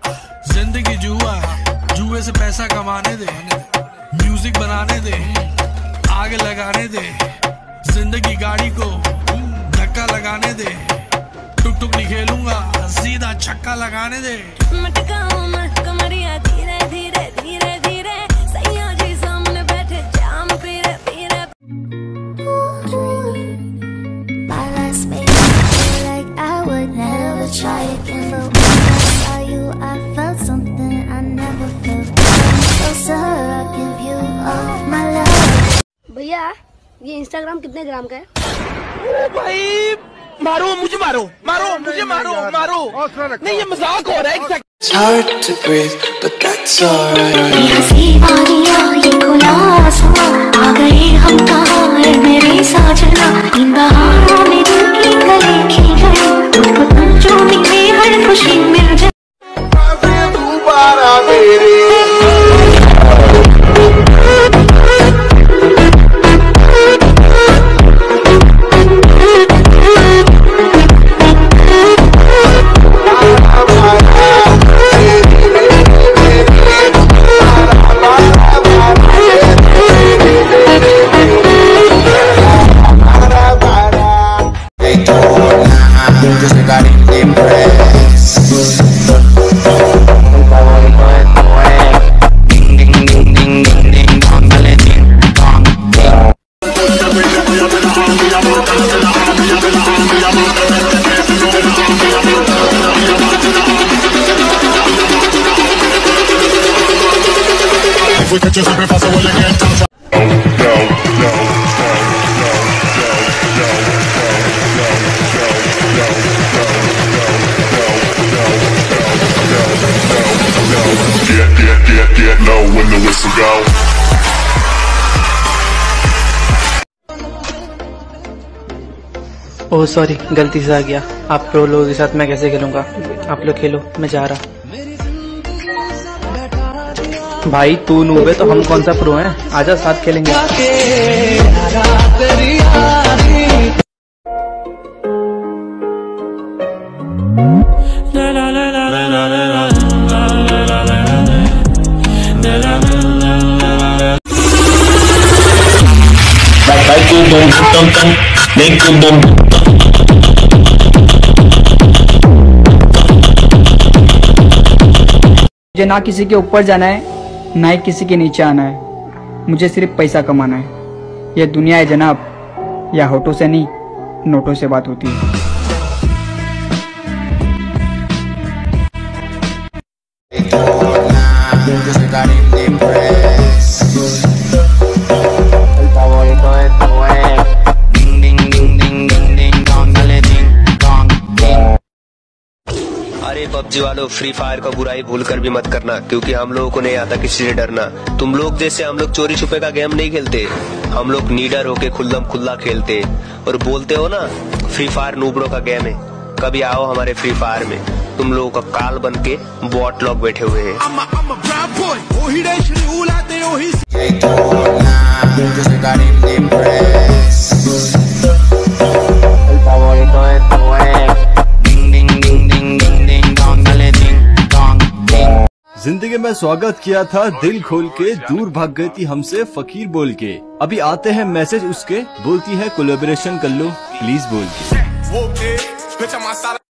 जिंदगी जुआ, जुए से पैसा कमाने दे, म्यूजिक बनाने दे, आग लगाने दे, जिंदगी गाड़ी को धक्का लगाने दे, टुक टुक नहीं खेलूंगा, सीधा छक्का लगाने दे। मटकाओ मत कमरिया धीरे धीरे धीरे धीरे, सैया जी सामने बैठे जाम पीरे पीरे। My last made me feel like I would never try again, but when I saw you I felt something I never felt. Closer, I'll give you all my love. भैया ये इंस्टाग्राम कितने ग्राम का है? भाई मारो मुझे, मारो मारो मुझे, मारो मारो, नहीं ये मजाक हो रहा है। It's hard to breathe, but that's alright. ये हंसी वादियाँ ये खुला आसमां, आ गए हम कहाँ है मेरे साजना। इन बहारों में दिल की गली खिल गई, तुझको तुम जो मिले हर खुशी मिल जाए। दोबारा मेरे we could just be faster when you get down. Get low when the whistle go. Oh sorry, गलती से आ गया। आप प्रो लोगों के साथ मैं कैसे खेलूंगा? आप लोग खेलो, मैं जा रहा। भाई तू नूब है तो हम कौन सा प्रो हैं? आजा साथ खेलेंगे। मुझे ना किसी के ऊपर जाना है ना ही किसी के नीचे आना है, मुझे सिर्फ पैसा कमाना है। ये दुनिया है जनाब, या होठों से नहीं नोटों से बात होती है। अरे पबजी वालों, फ्री फायर का बुराई भूल कर भी मत करना, क्योंकि हम लोगों को नहीं आता किसी से डरना। तुम लोग जैसे हम लोग चोरी छुपे का गेम नहीं खेलते, हम लोग नीडर होके खुल्लम खुल्ला खेलते। और बोलते हो ना फ्री फायर नूबड़ों का गेम है, कभी आओ हमारे फ्री फायर में, तुम लोगों का काल बन के बॉट लोग बैठे हुए हैं। जिंदगी में स्वागत किया था दिल खोल के, दूर भाग गई थी हमसे फकीर बोल के। अभी आते हैं मैसेज उसके, बोलती है कोलैबोरेशन कर लो प्लीज बोल के।